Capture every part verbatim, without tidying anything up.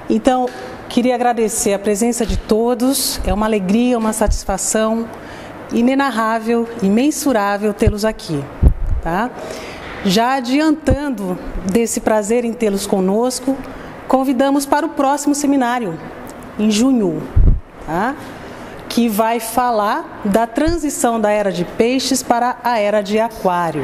Então, queria agradecer a presença de todos. É uma alegria, uma satisfação inenarrável, imensurável tê-los aqui, tá? Já adiantando desse prazer em tê-los conosco, convidamos para o próximo seminário, em junho, tá? Que vai falar da transição da era de peixes para a era de aquário.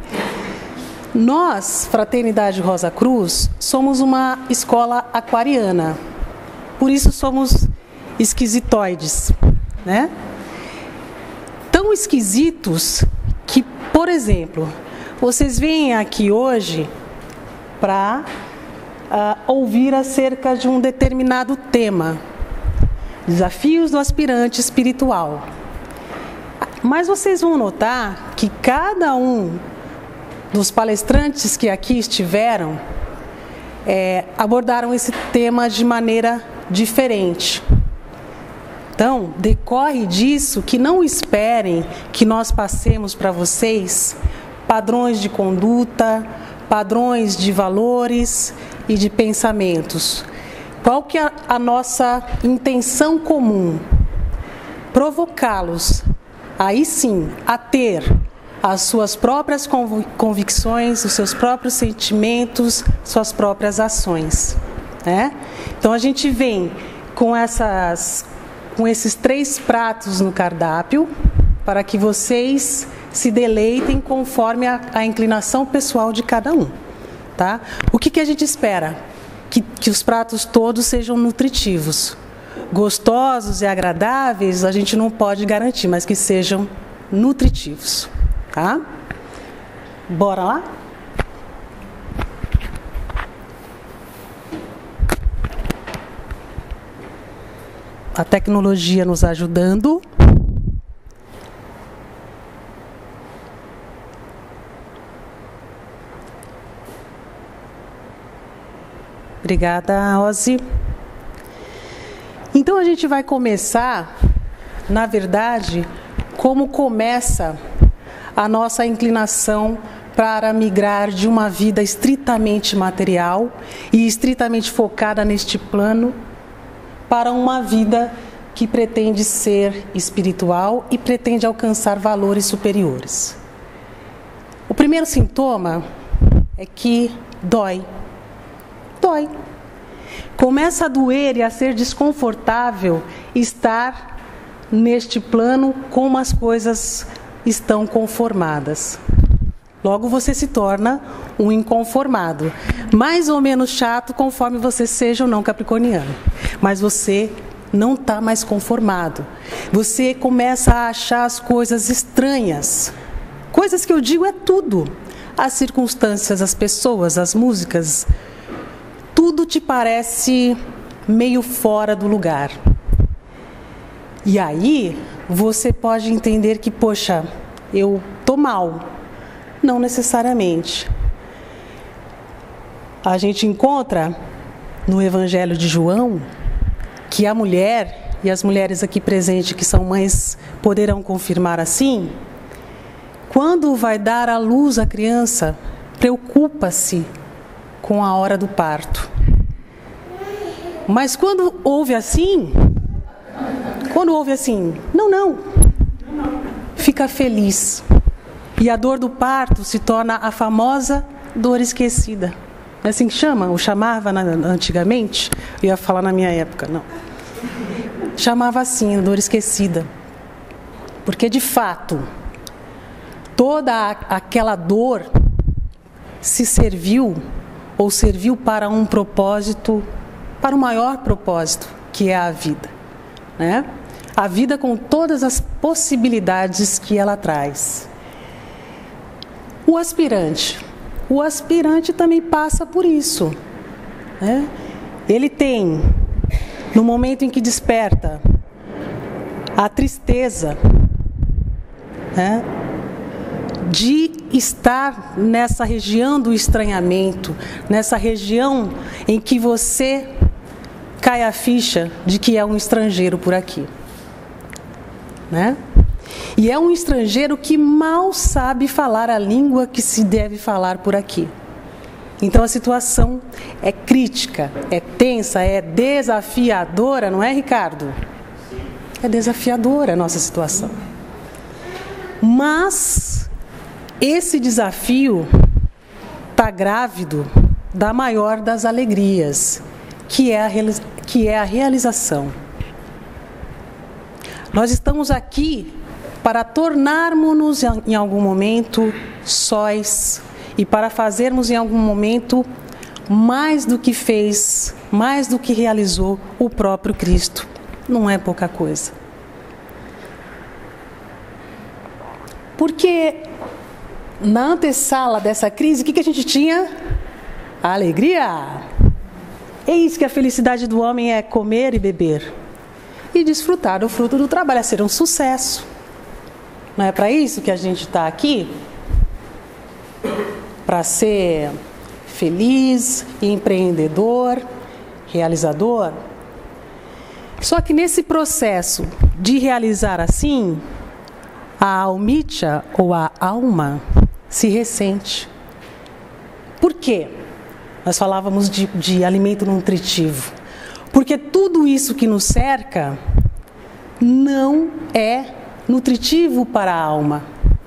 Nós, Fraternidade Rosa Cruz, somos uma escola aquariana, por isso somos esquisitoides, né? Tão esquisitos que, por exemplo, vocês vêm aqui hoje para uh, ouvir acerca de um determinado tema, desafios do aspirante espiritual. Mas vocês vão notar que cada um dos palestrantes que aqui estiveram é, abordaram esse tema de maneira diferente. Então, decorre disso que não esperem que nós passemos para vocês padrões de conduta, padrões de valores e de pensamentos. Qual que é a nossa intenção comum? Provocá-los, aí sim, a ter as suas próprias convicções, os seus próprios sentimentos, suas próprias ações, né? Então a gente vem com, essas, com esses três pratos no cardápio para que vocês se deleitem conforme a, a inclinação pessoal de cada um, tá? O que, que a gente espera? Que, que os pratos todos sejam nutritivos. Gostosos e agradáveis a gente não pode garantir, mas que sejam nutritivos. Tá? Bora lá? A tecnologia nos ajudando. Obrigada, Ozzy. Então a gente vai começar, na verdade, como começa a nossa inclinação para migrar de uma vida estritamente material e estritamente focada neste plano para uma vida que pretende ser espiritual e pretende alcançar valores superiores. O primeiro sintoma é que dói. Dói. Começa a doer e a ser desconfortável estar neste plano como as coisas estão conformadas. Logo você se torna um inconformado. Mais ou menos chato conforme você seja ou não capricorniano. Mas você não está mais conformado. Você começa a achar as coisas estranhas. Coisas que eu digo é tudo. As circunstâncias, as pessoas, as músicas. Tudo te parece meio fora do lugar. E aí você pode entender que, poxa, eu estou mal. Não necessariamente. A gente encontra no Evangelho de João que a mulher, e as mulheres aqui presentes que são mães poderão confirmar assim, quando vai dar à luz a criança, preocupa-se com a hora do parto. Mas quando ouve assim, quando ouve assim, não, não, fica feliz. E a dor do parto se torna a famosa dor esquecida. É assim que chama? Ou chamava na, antigamente? Eu ia falar na minha época, não. Chamava assim, dor esquecida. Porque, de fato, toda aquela dor se serviu, ou serviu para um propósito, para o maior propósito, que é a vida, né? A vida com todas as possibilidades que ela traz. O aspirante. O aspirante também passa por isso, né? Ele tem, no momento em que desperta, a tristeza, né, de estar nessa região do estranhamento, nessa região em que você cai a ficha de que é um estrangeiro por aqui, né? E é um estrangeiro que mal sabe falar a língua que se deve falar por aqui. Então a situação é crítica, é tensa, é desafiadora, não é, Ricardo? É desafiadora a nossa situação. Mas esse desafio está grávido da maior das alegrias, que é a, que é a realização. Nós estamos aqui para tornarmos-nos em algum momento sóis e para fazermos em algum momento mais do que fez, mais do que realizou o próprio Cristo. Não é pouca coisa. Porque na antessala dessa crise, o que, que a gente tinha? A alegria. Eis que a felicidade do homem é comer e beber e desfrutar do fruto do trabalho, é ser um sucesso. Não é para isso que a gente está aqui? Para ser feliz, empreendedor, realizador? Só que nesse processo de realizar assim, a almitia ou a alma se ressente. Por quê? Nós falávamos de, de alimento nutritivo. Porque tudo isso que nos cerca não é nutritivo para a alma.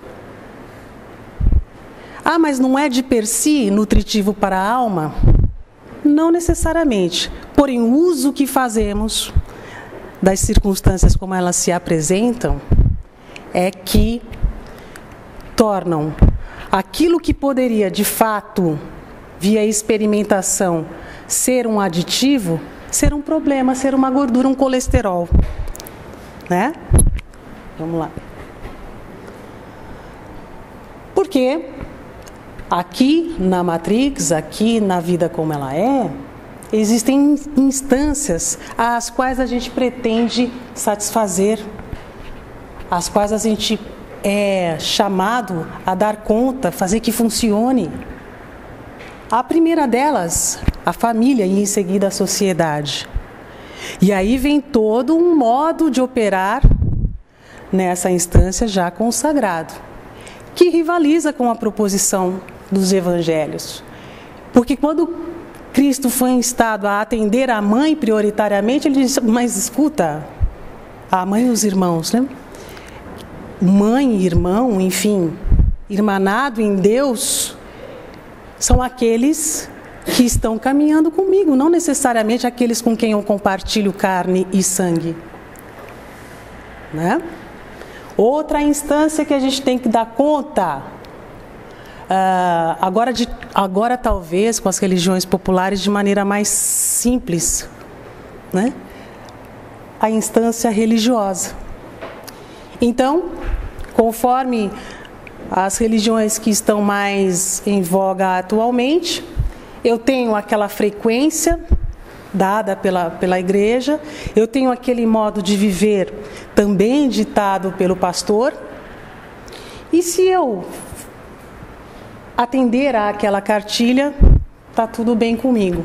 Ah, mas não é de per si nutritivo para a alma? Não necessariamente. Porém, o uso que fazemos das circunstâncias como elas se apresentam é que tornam aquilo que poderia, de fato, via experimentação, ser um aditivo, ser um problema, ser uma gordura, um colesterol. Né? Vamos lá. Porque aqui na Matrix, aqui na vida como ela é, existem instâncias às quais a gente pretende satisfazer, às quais a gente é chamado a dar conta, fazer que funcione. A primeira delas, a família e em seguida a sociedade. E aí vem todo um modo de operar nessa instância já consagrado, que rivaliza com a proposição dos evangelhos. Porque quando Cristo foi instado a atender a mãe prioritariamente, ele disse, mas escuta, a mãe e os irmãos, né? Mãe, irmão, enfim, irmanado em Deus, são aqueles que estão caminhando comigo, não necessariamente aqueles com quem eu compartilho carne e sangue. Né? Outra instância que a gente tem que dar conta, uh, agora, de, agora talvez com as religiões populares de maneira mais simples, né? A instância religiosa. Então, conforme as religiões que estão mais em voga atualmente, eu tenho aquela frequência dada pela, pela igreja, eu tenho aquele modo de viver também ditado pelo pastor, e se eu atender àquela cartilha, está tudo bem comigo.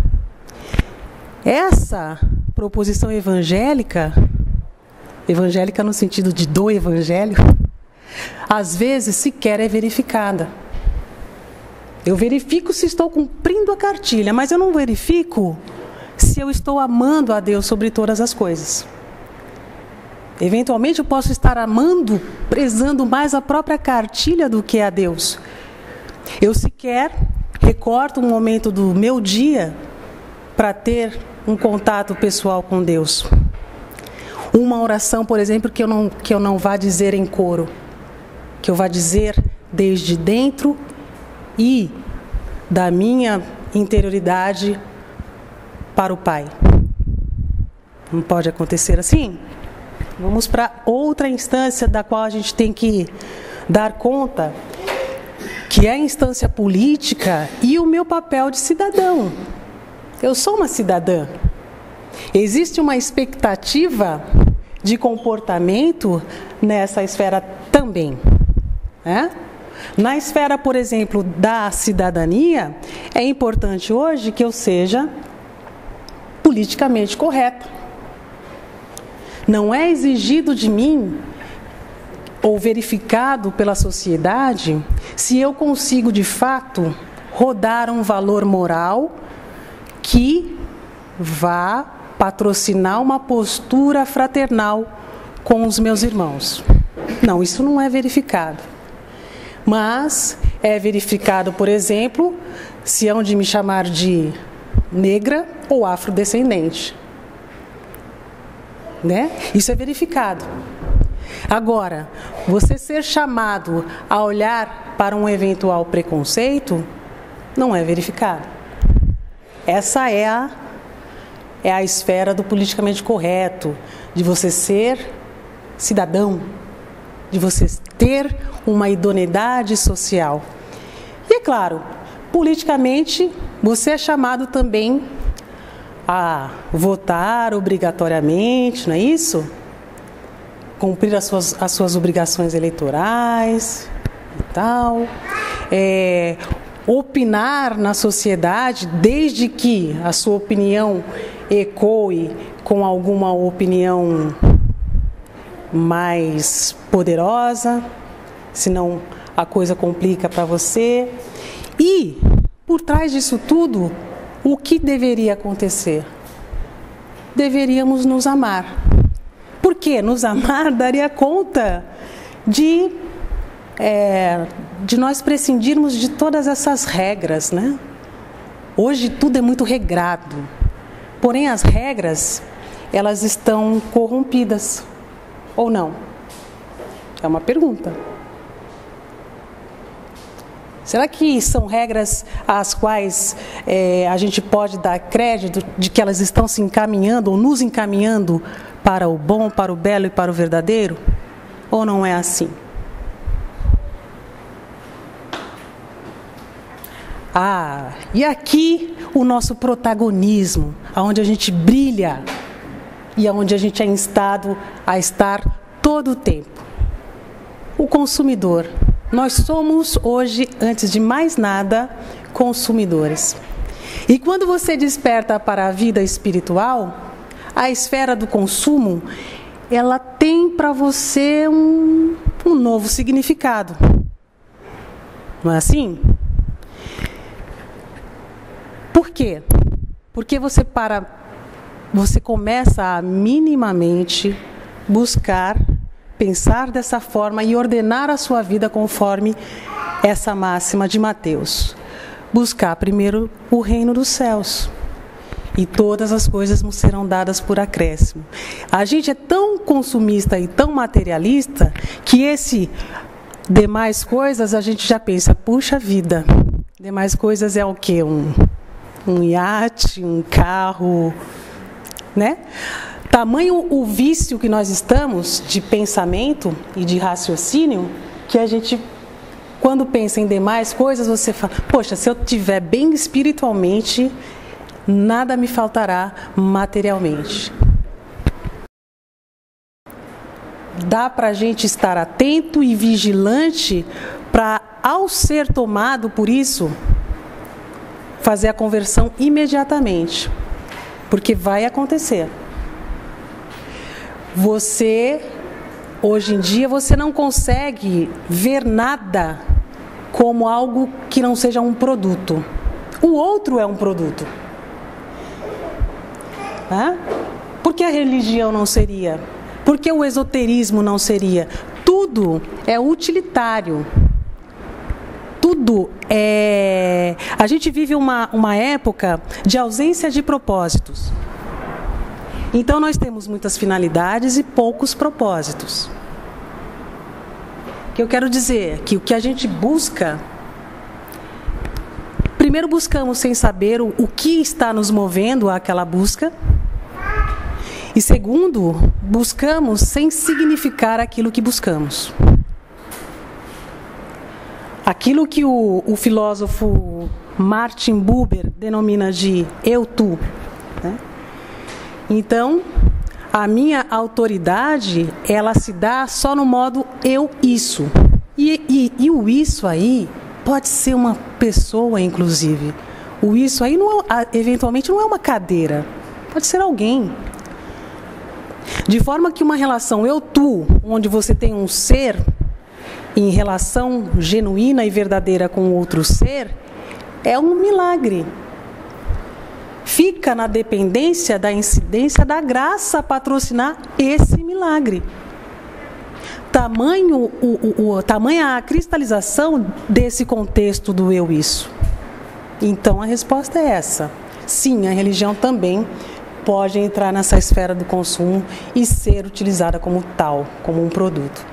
Essa proposição evangélica, evangélica no sentido de do evangelho, às vezes sequer é verificada. Eu verifico se estou cumprindo a cartilha, mas eu não verifico se eu estou amando a Deus sobre todas as coisas. Eventualmente eu posso estar amando, prezando mais a própria cartilha do que a Deus. Eu sequer recorto um momento do meu dia para ter um contato pessoal com Deus. Uma oração, por exemplo, que eu não, que eu não vá dizer em coro, que eu vá dizer desde dentro e da minha interioridade para o Pai. Não pode acontecer assim? Vamos para outra instância da qual a gente tem que dar conta, que é a instância política e o meu papel de cidadão. Eu sou uma cidadã. Existe uma expectativa de comportamento nessa esfera também, né? Na esfera, por exemplo, da cidadania, é importante hoje que eu seja politicamente correta. Não é exigido de mim, ou verificado pela sociedade, se eu consigo, de fato, rodar um valor moral que vá patrocinar uma postura fraternal com os meus irmãos. Não, isso não é verificado. Mas é verificado, por exemplo, se hão de me chamar de negra ou afrodescendente. Né? Isso é verificado. Agora, você ser chamado a olhar para um eventual preconceito não é verificado. Essa é a, é a esfera do politicamente correto, de você ser cidadão, de você ter uma idoneidade social. E é claro, politicamente, você é chamado também a votar obrigatoriamente, não é isso? Cumprir as suas, as suas obrigações eleitorais e tal. É, opinar na sociedade, desde que a sua opinião ecoe com alguma opinião mais poderosa, senão a coisa complica para você. E, por trás disso tudo, o que deveria acontecer? Deveríamos nos amar. Por quê? Nos amar daria conta de, é, de nós prescindirmos de todas essas regras, né? Hoje tudo é muito regrado. Porém, as regras, elas estão corrompidas. Ou não? É uma pergunta. Será que são regras às quais é, a gente pode dar crédito de que elas estão se encaminhando ou nos encaminhando para o bom, para o belo e para o verdadeiro? Ou não é assim? Ah, e aqui o nosso protagonismo, aonde a gente brilha e aonde a gente é instado a estar todo o tempo. O consumidor. Nós somos hoje, antes de mais nada, consumidores. E quando você desperta para a vida espiritual, a esfera do consumo, ela tem para você um, um novo significado. Não é assim? Por quê? Porque você para, você começa a minimamente buscar, pensar dessa forma e ordenar a sua vida conforme essa máxima de Mateus. Buscar primeiro o reino dos céus. E todas as coisas nos serão dadas por acréscimo. A gente é tão consumista e tão materialista que esse demais coisas a gente já pensa, puxa vida, demais coisas é o quê? Um, um iate, um carro, né? Tamanho o vício que nós estamos de pensamento e de raciocínio, que a gente, quando pensa em demais coisas, você fala, poxa, se eu estiver bem espiritualmente, nada me faltará materialmente. Dá para a gente estar atento e vigilante para, ao ser tomado por isso, fazer a conversão imediatamente. Porque vai acontecer. Você, hoje em dia, você não consegue ver nada como algo que não seja um produto. O outro é um produto. Hã? Por que a religião não seria? Por que o esoterismo não seria? Tudo é utilitário. Tudo é... A gente vive uma, uma época de ausência de propósitos. Então nós temos muitas finalidades e poucos propósitos. O que eu quero dizer? Que o que a gente busca... Primeiro buscamos sem saber o, o que está nos movendo àquela busca. E segundo, buscamos sem significar aquilo que buscamos. Aquilo que o, o filósofo Martin Buber denomina de eu-tu, né? Então, a minha autoridade, ela se dá só no modo eu-isso. E, e, e o isso aí pode ser uma pessoa, inclusive. O isso aí, não é, eventualmente, não é uma cadeira. Pode ser alguém. De forma que uma relação eu-tu, onde você tem um ser em relação genuína e verdadeira com outro ser, é um milagre. Fica na dependência da incidência da graça patrocinar esse milagre. Tamanho, o, o, o, tamanha a cristalização desse contexto do eu isso. Então a resposta é essa. Sim, a religião também pode entrar nessa esfera do consumo e ser utilizada como tal, como um produto.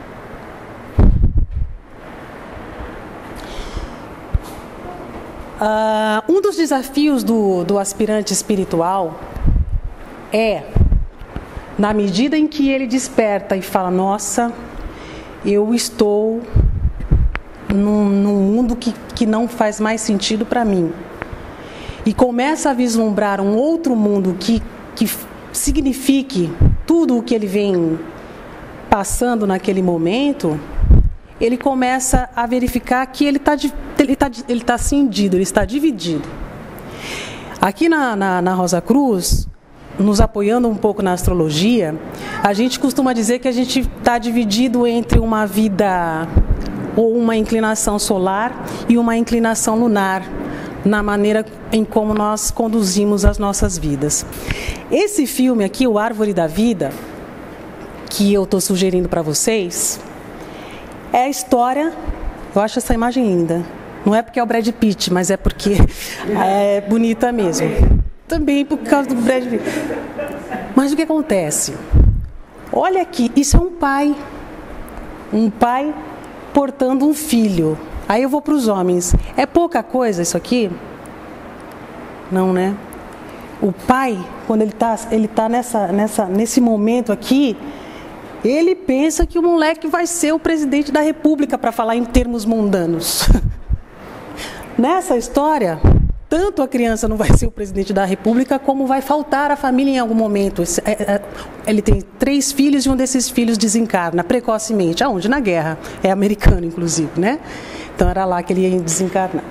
Uh, um dos desafios do, do aspirante espiritual é, na medida em que ele desperta e fala, nossa, eu estou num, num mundo que, que não faz mais sentido para mim, e começa a vislumbrar um outro mundo que, que signifique tudo o que ele vem passando naquele momento, ele começa a verificar que ele está ele tá, ele tá cindido, ele está dividido. Aqui na, na, na Rosa Cruz, nos apoiando um pouco na astrologia, a gente costuma dizer que a gente está dividido entre uma vida ou uma inclinação solar e uma inclinação lunar, na maneira em como nós conduzimos as nossas vidas. Esse filme aqui, O Árvore da Vida, que eu estou sugerindo para vocês, é a história, eu acho essa imagem linda, não é porque é o Brad Pitt, mas é porque é bonita mesmo. Também por causa do Brad Pitt. Mas o que acontece? Olha aqui, isso é um pai, um pai portando um filho. Aí eu vou para os homens. É pouca coisa isso aqui? Não, né? O pai, quando ele está ele tá nessa, nessa, nesse momento aqui, ele pensa que o moleque vai ser o presidente da República, para falar em termos mundanos. Nessa história, tanto a criança não vai ser o presidente da República, como vai faltar a família em algum momento. Ele tem três filhos e um desses filhos desencarna precocemente. Aonde? Na guerra. É americano, inclusive, né? Então era lá que ele ia desencarnar.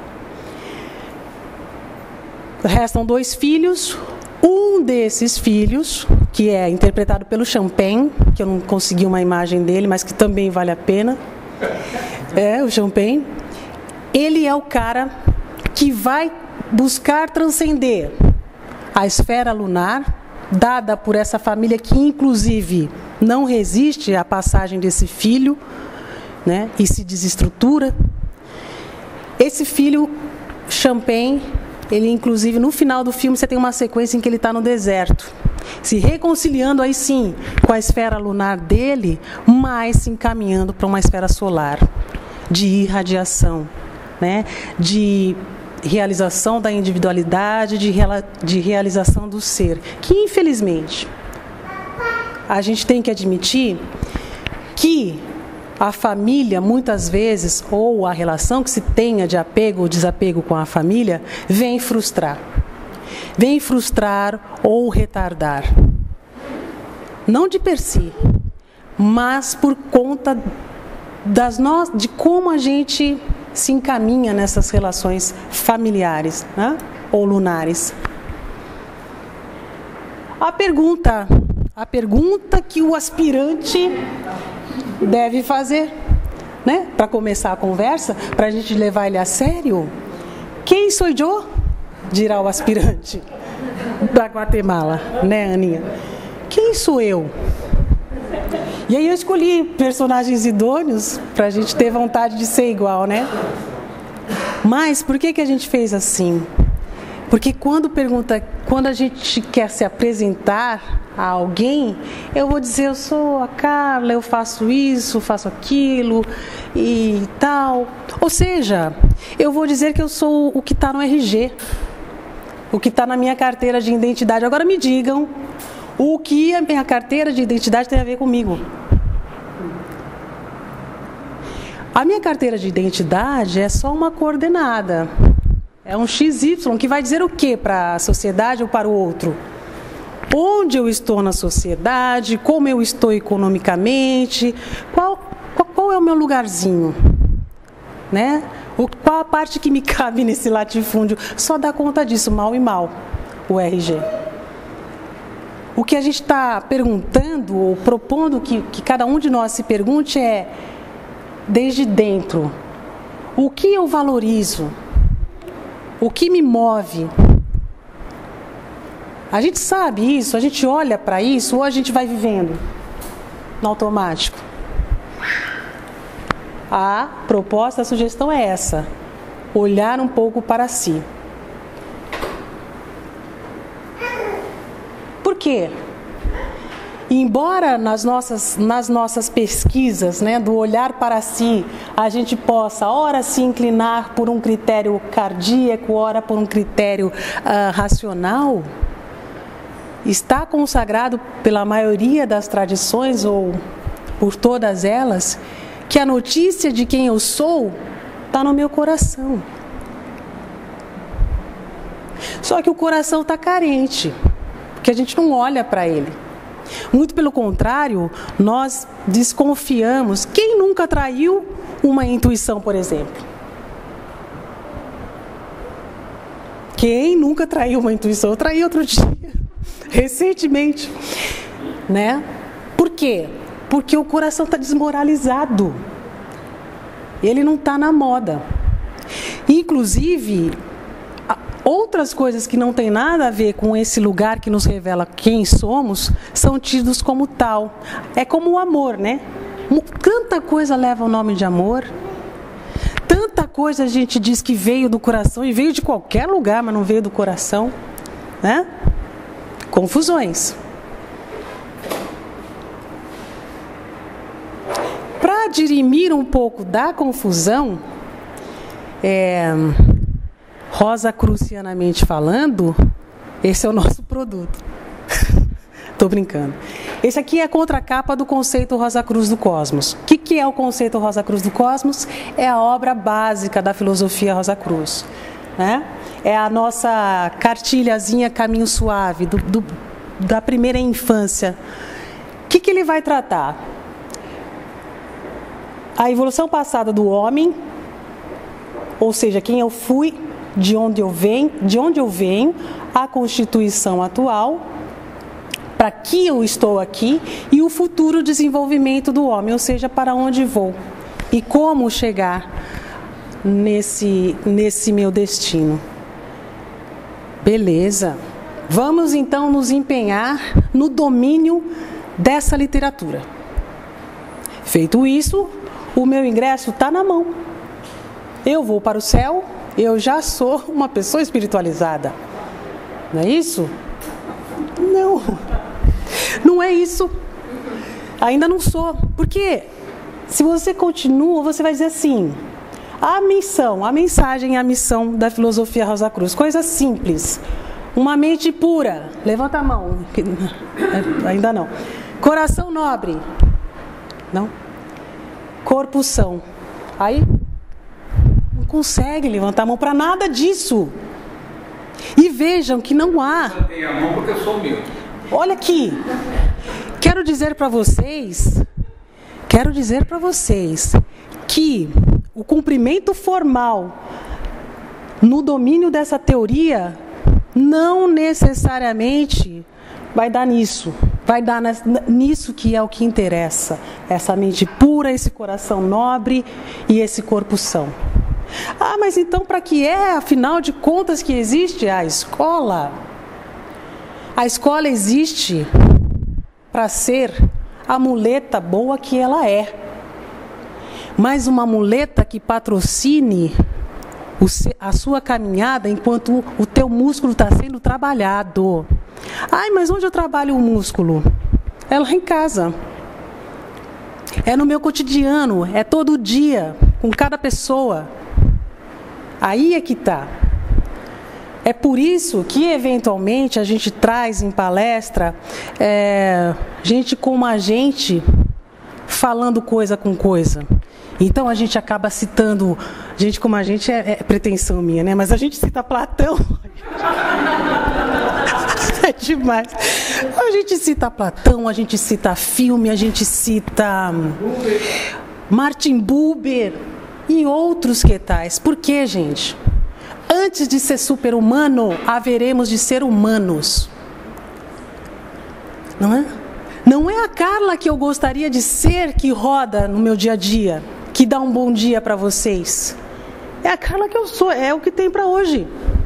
Restam dois filhos. Um desses filhos, que é interpretado pelo Champagne, que eu não consegui uma imagem dele, mas que também vale a pena, é o Champagne, ele é o cara que vai buscar transcender a esfera lunar, dada por essa família que, inclusive, não resiste à passagem desse filho, né, e se desestrutura. Esse filho, Champagne, ele, inclusive, no final do filme, você tem uma sequência em que ele está no deserto, se reconciliando, aí sim, com a esfera lunar dele, mas se encaminhando para uma esfera solar, de irradiação, né? De realização da individualidade, de, reala, de realização do ser, que, infelizmente, a gente tem que admitir que a família, muitas vezes, ou a relação que se tenha de apego ou desapego com a família, vem frustrar. Vem frustrar ou retardar. Não de per si, mas por conta das no... de como a gente se encaminha nessas relações familiares, né? Ou lunares. A pergunta, a pergunta que o aspirante deve fazer, né? Para começar a conversa, para a gente levar ele a sério. Quem sou eu? Dirá o aspirante da Guatemala, né, Aninha? Quem sou eu? E aí eu escolhi personagens idôneos para a gente ter vontade de ser igual, né? Mas por que que a gente fez assim? Porque quando pergunta, quando a gente quer se apresentar a alguém, eu vou dizer, eu sou a Carla, eu faço isso, faço aquilo e tal. Ou seja, eu vou dizer que eu sou o que está no R G, o que está na minha carteira de identidade. Agora me digam o que a minha carteira de identidade tem a ver comigo. A minha carteira de identidade é só uma coordenada. É um X Y que vai dizer o que para a sociedade ou para o outro? Onde eu estou na sociedade, como eu estou economicamente, qual, qual, qual é o meu lugarzinho, né? O, qual a parte que me cabe nesse latifúndio? Só dá conta disso, mal e mal, o R G. O que a gente está perguntando, ou propondo que, que cada um de nós se pergunte é, desde dentro, o que eu valorizo? O que me move? A gente sabe isso, a gente olha para isso, ou a gente vai vivendo no automático? A proposta, a sugestão é essa: olhar um pouco para si. Por quê? Embora nas nossas, nas nossas pesquisas, né, do olhar para si, a gente possa, ora, se inclinar por um critério cardíaco, ora por um critério uh, racional, está consagrado pela maioria das tradições, ou por todas elas, que a notícia de quem eu sou está no meu coração. Só que o coração está carente, porque a gente não olha para ele. Muito pelo contrário, nós desconfiamos. Quem nunca traiu uma intuição, por exemplo? Quem nunca traiu uma intuição? Eu traí outro dia, recentemente, né? Por quê? Porque o coração está desmoralizado. Ele não está na moda. Inclusive, outras coisas que não tem nada a ver com esse lugar que nos revela quem somos, são tidos como tal. É como o amor, né? Tanta coisa leva o nome de amor. Tanta coisa a gente diz que veio do coração, e veio de qualquer lugar, mas não veio do coração, né? Confusões. Para dirimir um pouco da confusão, é... rosacrucianamente falando, esse é o nosso produto. Estou brincando. Esse aqui é a contracapa do conceito Rosa Cruz do Cosmos. O que, que é o conceito Rosa Cruz do Cosmos? É a obra básica da filosofia Rosa Cruz, né? É a nossa cartilhazinha Caminho Suave, do, do, da primeira infância. O que, que ele vai tratar? A evolução passada do homem, ou seja, quem eu fui, de onde eu venho, de onde eu venho, a constituição atual, para que eu estou aqui, e o futuro desenvolvimento do homem, ou seja, para onde vou e como chegar nesse, nesse meu destino. Beleza. Vamos então nos empenhar no domínio dessa literatura. Feito isso, o meu ingresso está na mão. Eu vou para o céu. Eu já sou uma pessoa espiritualizada. Não é isso? Não. Não é isso. Ainda não sou. Porque se você continua, você vai dizer assim: a missão, a mensagem e a missão da filosofia Rosa Cruz. Coisa simples. Uma mente pura. Levanta a mão. Ainda não. Coração nobre. Não. Corpo são. Aí... consegue levantar a mão para nada disso. E vejam que não há. Levantei a mão porque eu sou meu. Olha aqui. Quero dizer para vocês, quero dizer para vocês que o cumprimento formal no domínio dessa teoria não necessariamente vai dar nisso. Vai dar nisso que é o que interessa. Essa mente pura, esse coração nobre e esse corpo são. Ah, mas então para que é, afinal de contas, que existe a escola? A escola existe para ser a muleta boa que ela é. Mas uma muleta que patrocine o, a sua caminhada enquanto o teu músculo está sendo trabalhado. Ai, mas onde eu trabalho o músculo? É lá em casa. É no meu cotidiano, é todo dia, com cada pessoa. Aí é que está. É por isso que, eventualmente, a gente traz em palestra é, gente como a gente falando coisa com coisa. Então, a gente acaba citando... Gente como a gente é, é pretensão minha, né? Mas a gente cita Platão. É demais. A gente cita Platão, a gente cita filme, a gente cita Martin Buber e outros que tais. Por quê, gente? Antes de ser super-humano, haveremos de ser humanos. Não é? Não é a Carla que eu gostaria de ser que roda no meu dia a dia, que dá um bom dia para vocês. É a Carla que eu sou, é o que tem para hoje.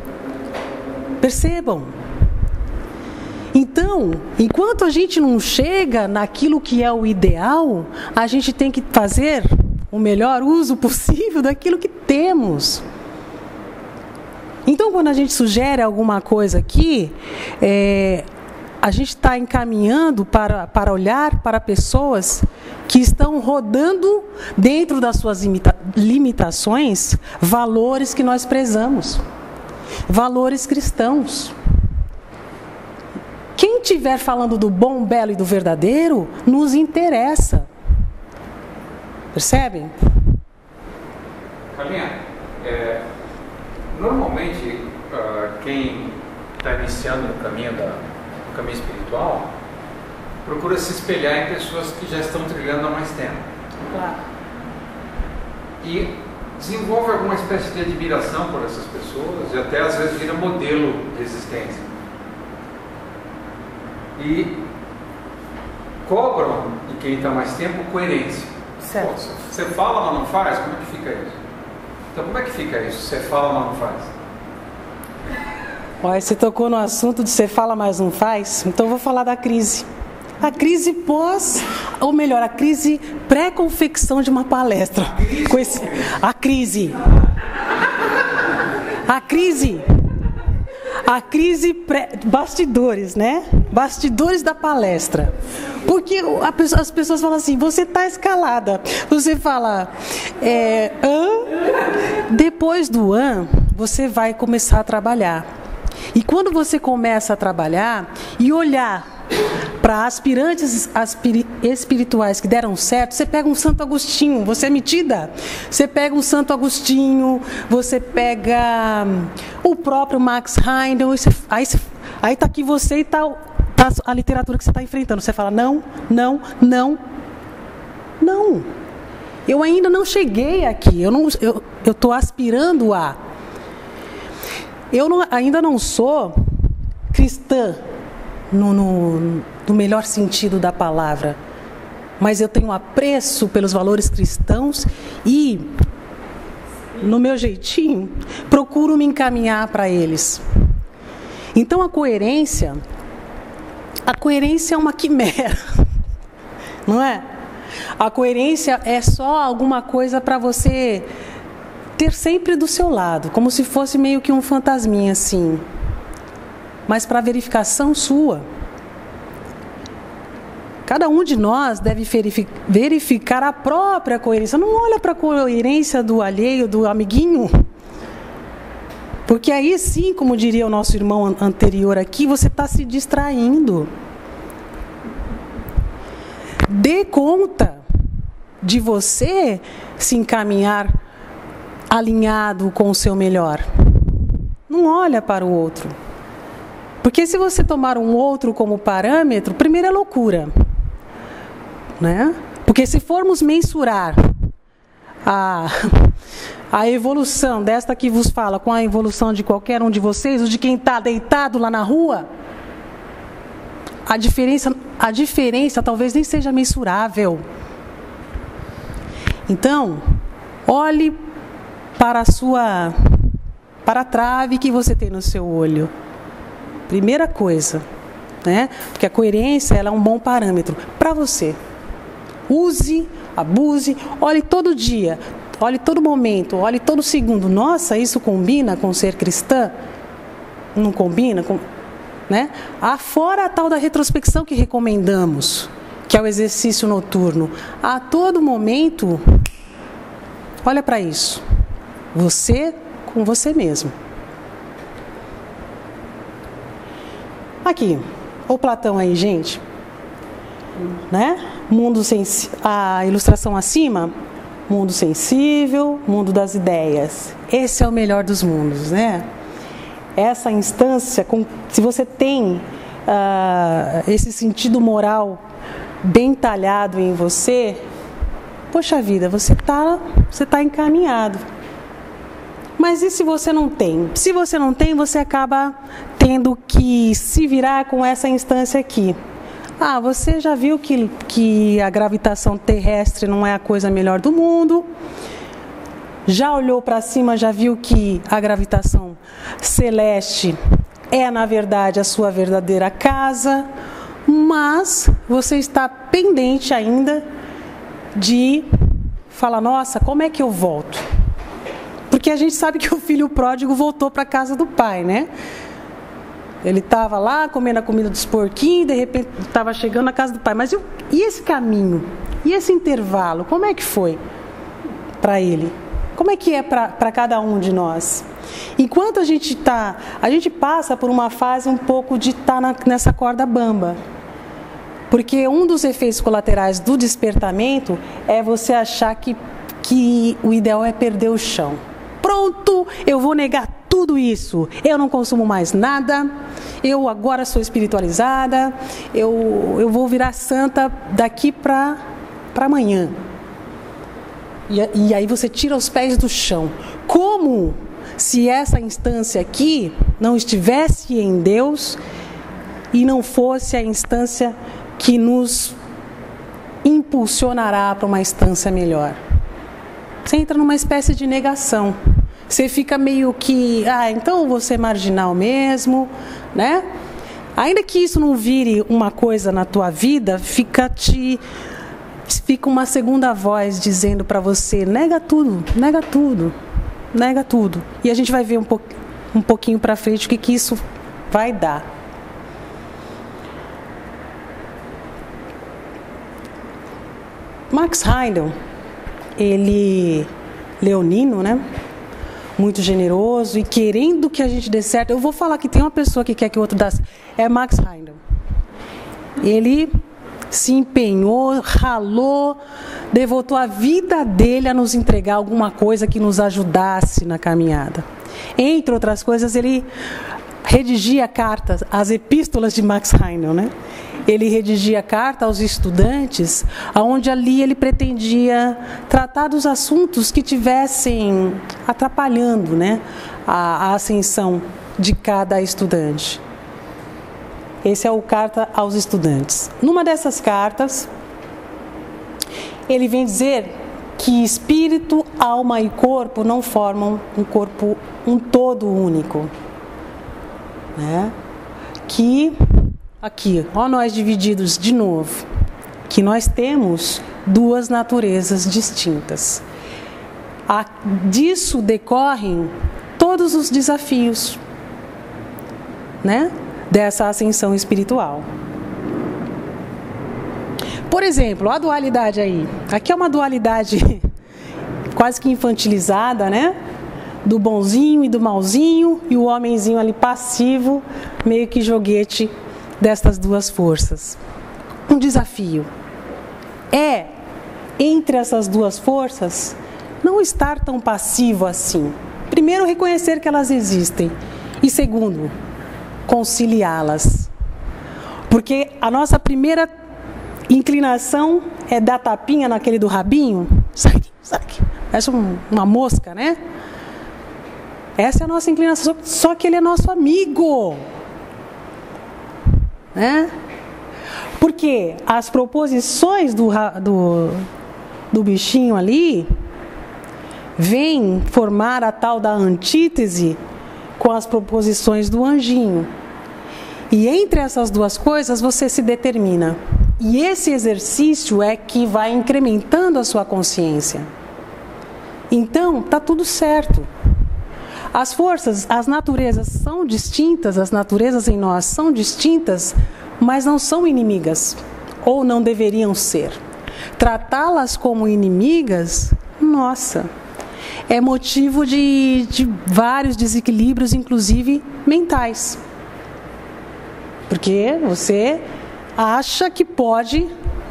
Percebam? Então, enquanto a gente não chega naquilo que é o ideal, a gente tem que fazer o melhor uso possível daquilo que temos. Então, quando a gente sugere alguma coisa aqui, é, a gente está encaminhando para, para olhar para pessoas que estão rodando dentro das suas limita- limitações valores que nós prezamos, valores cristãos. Quem estiver falando do bom, belo e do verdadeiro, nos interessa. Percebem? Carlinha, é, normalmente uh, quem está iniciando no caminho, da, no caminho espiritual procura se espelhar em pessoas que já estão trilhando há mais tempo. Claro. E desenvolve alguma espécie de admiração por essas pessoas e até às vezes vira modelo de existência. E cobram de quem está mais tempo coerência. Certo. Você fala, mas não faz? Como é que fica isso? Então, como é que fica isso? Você fala, mas não faz? Olha, você tocou no assunto de você fala, mas não faz. Então, eu vou falar da crise. A crise pós, ou melhor, a crise pré-confecção de uma palestra. A crise? Com esse, a crise. A crise. A crise pré, bastidores, né? Bastidores da palestra. Porque a pessoa, as pessoas falam assim, você está escalada. Você fala, é, hã? Depois do hã, você vai começar a trabalhar. E quando você começa a trabalhar e olhar para aspirantes aspiri, espirituais que deram certo, você pega um Santo Agostinho, você é metida? Você pega um Santo Agostinho, você pega o próprio Max Heindel, aí aí está aqui você e está tá a literatura que você está enfrentando. Você fala, não, não, não, não. Eu ainda não cheguei aqui, eu não, eu estou aspirando a. Eu não, ainda não sou cristã, No, no, no melhor sentido da palavra, mas eu tenho apreço pelos valores cristãos e, no meu jeitinho, procuro me encaminhar para eles. Então a coerência, a coerência é uma quimera, não é? A coerência é só alguma coisa para você ter sempre do seu lado, como se fosse meio que um fantasminha assim. Mas para verificação sua. Cada um de nós deve verificar a própria coerência. Não olha para a coerência do alheio, do amiguinho. Porque aí sim, como diria o nosso irmão anterior aqui, você está se distraindo. Dê conta de você se encaminhar alinhado com o seu melhor. Não olha para o outro. Porque se você tomar um outro como parâmetro, primeiro é loucura, né? Porque se formos mensurar a, a evolução desta que vos fala com a evolução de qualquer um de vocês, ou de quem está deitado lá na rua, a diferença, a diferença talvez nem seja mensurável. Então, olhe para a sua, para a trave que você tem no seu olho. Primeira coisa, né? Porque a coerência ela é um bom parâmetro para você. Use, abuse, olhe todo dia, olhe todo momento, olhe todo segundo. Nossa, isso combina com ser cristã? Não combina? Com, né? Afora a tal da retrospecção que recomendamos, que é o exercício noturno. A todo momento, olha para isso. Você com você mesmo. Aqui, o Platão aí, gente, né? Mundo sensi- a ilustração acima, mundo sensível, mundo das ideias. Esse é o melhor dos mundos, né? Essa instância, com, se você tem uh, esse sentido moral bem talhado em você, poxa vida, você está você tá encaminhado. Mas e se você não tem? Se você não tem, você acaba tendo que se virar com essa instância aqui. Ah, você já viu que, que a gravitação terrestre não é a coisa melhor do mundo. Já olhou para cima, já viu que a gravitação celeste é, na verdade, a sua verdadeira casa, mas você está pendente ainda de falar, nossa, como é que eu volto? Porque a gente sabe que o filho pródigo voltou para a casa do pai, né? Ele estava lá comendo a comida dos porquinhos, de repente estava chegando na casa do pai. Mas e, e esse caminho? E esse intervalo? Como é que foi para ele? Como é que é para cada um de nós? Enquanto a gente tá, a gente passa por uma fase um pouco de estar tá nessa corda bamba. Porque um dos efeitos colaterais do despertamento é você achar que, que o ideal é perder o chão. Pronto, eu vou negar tudo isso. Eu não consumo mais nada, eu agora sou espiritualizada, eu, eu vou virar santa daqui para amanhã. E, e aí você tira os pés do chão. Como se essa instância aqui não estivesse em Deus e não fosse a instância que nos impulsionará para uma instância melhor. Você entra numa espécie de negação. Você fica meio que, ah, então eu vou ser marginal mesmo, né? Ainda que isso não vire uma coisa na tua vida, fica te fica uma segunda voz dizendo para você, nega tudo, nega tudo, nega tudo. E a gente vai ver um, po, um pouquinho para frente o que, que isso vai dar. Max Heindel, ele, leonino, né? Muito generoso e querendo que a gente dê certo. Eu vou falar que tem uma pessoa que quer que o outro dê certo. É Max Heindel. Ele se empenhou, ralou, devotou a vida dele a nos entregar alguma coisa que nos ajudasse na caminhada. Entre outras coisas, ele redigia cartas, as epístolas de Max Heindel, né? Ele redigia carta aos estudantes, onde ali ele pretendia tratar dos assuntos que tivessem atrapalhando, né, a, a ascensão de cada estudante. Esse é o Carta aos Estudantes. Numa dessas cartas, ele vem dizer que espírito, alma e corpo não formam um corpo, um todo único, né? Que aqui, ó, nós divididos de novo, que nós temos duas naturezas distintas. A, disso decorrem todos os desafios, né, dessa ascensão espiritual. Por exemplo, a dualidade aí. Aqui é uma dualidade quase que infantilizada, né? Do bonzinho e do malzinho, e o homenzinho ali passivo, meio que joguete destas duas forças. Um desafio é, entre essas duas forças, não estar tão passivo assim. Primeiro, reconhecer que elas existem. E segundo, conciliá-las. Porque a nossa primeira inclinação é dar tapinha naquele do rabinho. Sai aqui, sai aqui. Parece um, uma mosca, né? Essa é a nossa inclinação. Só que ele é nosso amigo. Né? Porque as proposições do, do, do bichinho ali vêm formar a tal da antítese com as proposições do anjinho. E entre essas duas coisas você se determina. E esse exercício é que vai incrementando a sua consciência. Então, está tudo certo. As forças, as naturezas são distintas, as naturezas em nós são distintas, mas não são inimigas, ou não deveriam ser. Tratá-las como inimigas, nossa, é motivo de, de vários desequilíbrios, inclusive mentais. Porque você acha que pode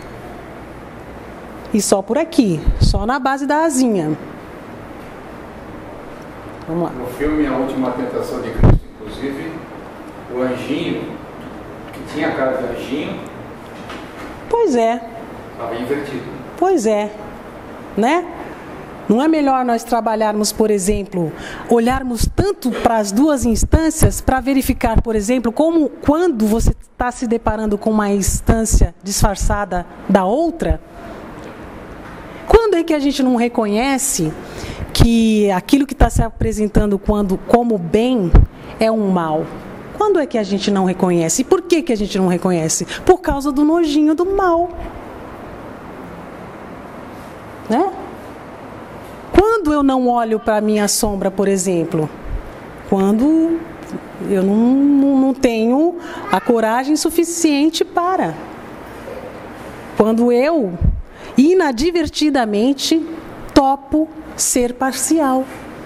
ir só por aqui, só na base da asinha. Vamos lá. No filme A Última Tentação de Cristo, inclusive, o anjinho, que tinha a cara de anjinho... Pois é. Estava invertido. Pois é. Né? Não é melhor nós trabalharmos, por exemplo, olharmos tanto para as duas instâncias para verificar, por exemplo, como quando você está se deparando com uma instância disfarçada da outra? Quando é que a gente não reconhece que aquilo que está se apresentando quando, como bem é um mal? Quando é que a gente não reconhece? E por que que a gente não reconhece? Por causa do nojinho do mal. Né? Quando eu não olho para a minha sombra, por exemplo, quando eu não, não tenho a coragem suficiente para. Quando eu, inadvertidamente, topo ser parcial.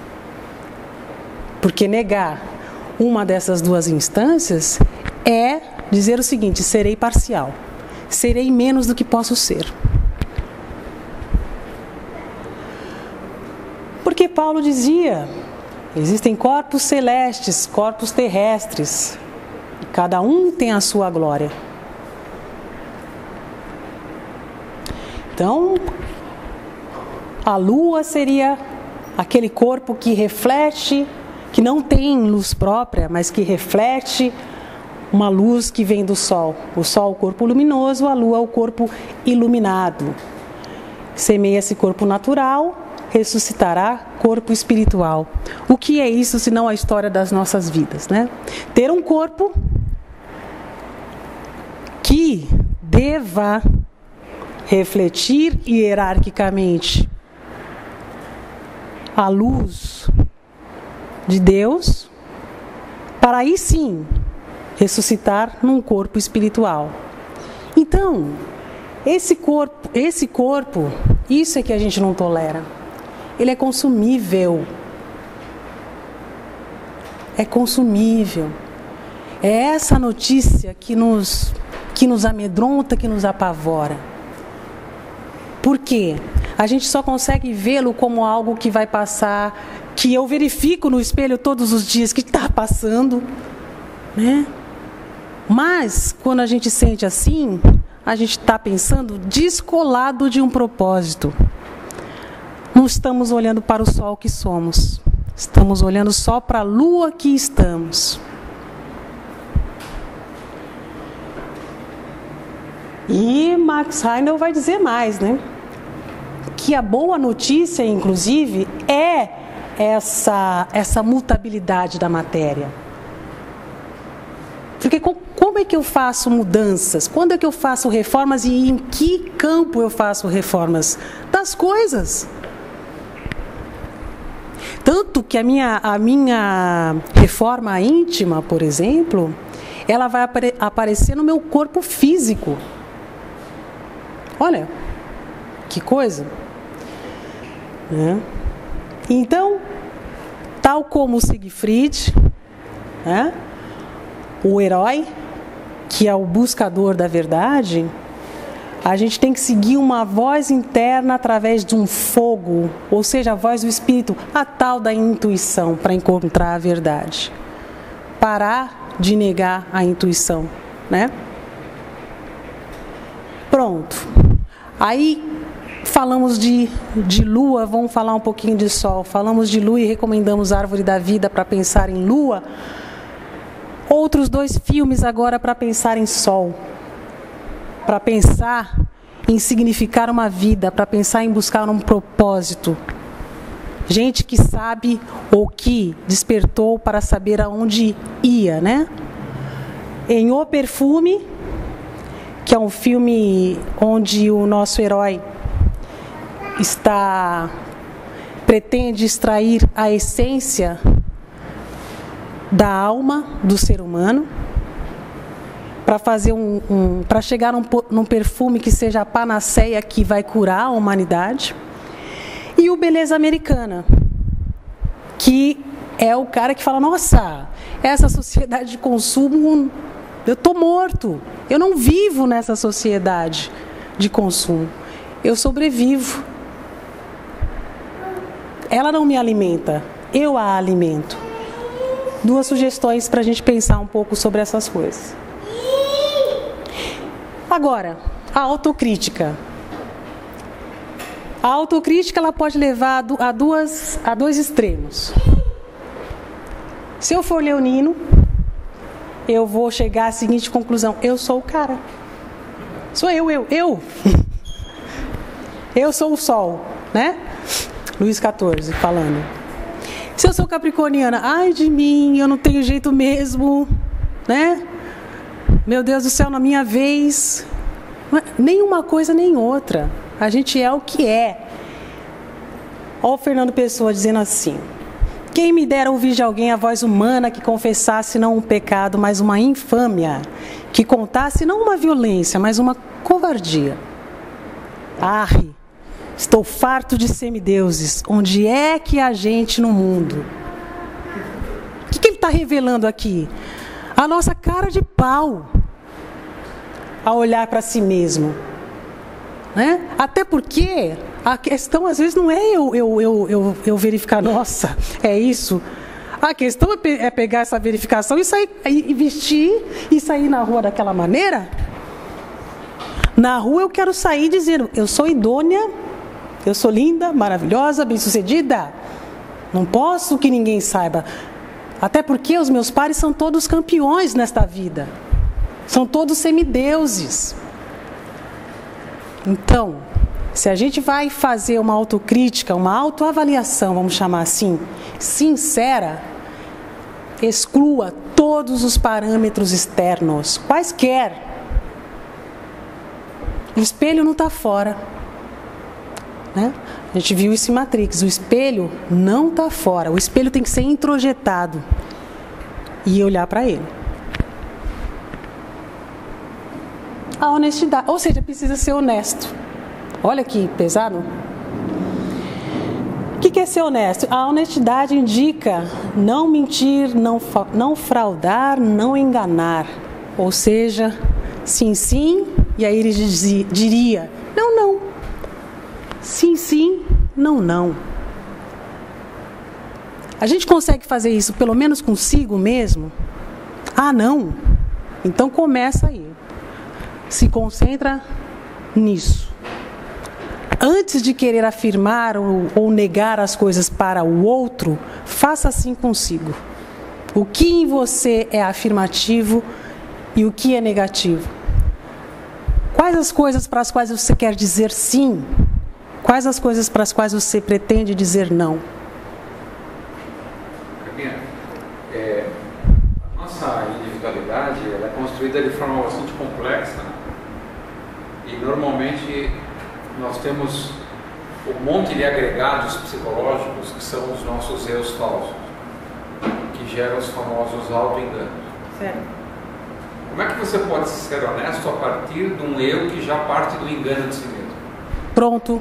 Porque negar uma dessas duas instâncias é dizer o seguinte: serei parcial, serei menos do que posso ser. Porque Paulo dizia, existem corpos celestes, corpos terrestres, e cada um tem a sua glória. Então, a lua seria aquele corpo que reflete, que não tem luz própria, mas que reflete uma luz que vem do sol. O sol é o corpo luminoso, a lua é o corpo iluminado. Semeia esse corpo natural, ressuscitará corpo espiritual. O que é isso senão a história das nossas vidas, né? Ter um corpo que deva refletir hierarquicamente a luz de Deus, para aí sim ressuscitar num corpo espiritual. Então, esse corpo, esse corpo, isso é que a gente não tolera. Ele é consumível. É consumível. É essa notícia que nos, que nos amedronta, que nos apavora. Por quê? A gente só consegue vê-lo como algo que vai passar, que eu verifico no espelho todos os dias que está passando, né? Mas, quando a gente sente assim, a gente está pensando descolado de um propósito. Não estamos olhando para o sol que somos. Estamos olhando só para a lua que estamos. E Max Heindel vai dizer mais, né? Que a boa notícia, inclusive, é essa, essa mutabilidade da matéria. Porque como é que eu faço mudanças? Quando é que eu faço reformas e em que campo eu faço reformas? Das coisas. Tanto que a minha, a minha reforma íntima, por exemplo, ela vai apare- aparecer no meu corpo físico. Olha, que coisa. Né? Então, tal como o Siegfried, né, o herói, que é o buscador da verdade, a gente tem que seguir uma voz interna através de um fogo, ou seja, a voz do Espírito, a tal da intuição, para encontrar a verdade. Parar de negar a intuição, né? Pronto. Aí falamos de, de lua, vamos falar um pouquinho de sol. Falamos de lua e recomendamos Árvore da Vida para pensar em lua. Outros dois filmes agora para pensar em sol. Para pensar em significar uma vida, para pensar em buscar um propósito. Gente que sabe ou que despertou para saber aonde ia, né? Em O Perfume, que é um filme onde o nosso herói está pretende extrair a essência da alma do ser humano para fazer um, um para chegar num, num perfume que seja a panaceia que vai curar a humanidade. E o Beleza Americana, que é o cara que fala: nossa, essa sociedade de consumo, eu estou morto, eu não vivo nessa sociedade de consumo, eu sobrevivo. Ela não me alimenta, eu a alimento. Duas sugestões para a gente pensar um pouco sobre essas coisas. Agora, a autocrítica. A autocrítica ela pode levar a, duas, a dois extremos. Se eu for leonino, eu vou chegar à seguinte conclusão: eu sou o cara. Sou eu, eu, eu. Eu sou o sol, né? Luís quatorze falando. Se eu sou capricorniana, ai de mim, eu não tenho jeito mesmo. né? Meu Deus do céu, na minha vez. Nem uma coisa nem outra. A gente é o que é. Olha o Fernando Pessoa dizendo assim: quem me dera ouvir de alguém a voz humana que confessasse não um pecado, mas uma infâmia, que contasse não uma violência, mas uma covardia. Arre, estou farto de semideuses. Onde é que há gente no mundo? O que, que ele está revelando aqui? A nossa cara de pau a olhar para si mesmo, né? Até porque a questão às vezes não é eu, eu, eu, eu, eu verificar, nossa, é isso. A questão é, pe- é pegar essa verificação e sair, e vestir e sair na rua daquela maneira. Na rua eu quero sair dizendo, eu sou idônea, eu sou linda, maravilhosa, bem-sucedida. Não posso que ninguém saiba. Até porque os meus pares são todos campeões nesta vida. São todos semideuses. Então, se a gente vai fazer uma autocrítica, uma autoavaliação, vamos chamar assim, sincera, exclua todos os parâmetros externos, quaisquer. O espelho não está fora, né? A gente viu isso em Matrix. O espelho não está fora. O espelho tem que ser introjetado e olhar para ele. A honestidade, ou seja, precisa ser honesto. Olha que pesado. O que é ser honesto? A honestidade indica não mentir, não, não fraudar, não enganar. Ou seja, sim, sim, e aí ele dizia, diria, não, não. Sim, sim, não, não. A gente consegue fazer isso pelo menos consigo mesmo? Ah, não? Então começa aí. Se concentra nisso. Antes de querer afirmar ou, ou negar as coisas para o outro, faça assim consigo. O que em você é afirmativo e o que é negativo? Quais as coisas para as quais você quer dizer sim? Quais as coisas para as quais você pretende dizer não? Carminha, é, a nossa individualidade ela é construída de forma bastante complexa, né? E normalmente nós temos um monte de agregados psicológicos que são os nossos eus falsos, que geram os famosos auto-enganos. Certo. Como é que você pode ser honesto a partir de um eu que já parte do engano de si mesmo? Pronto.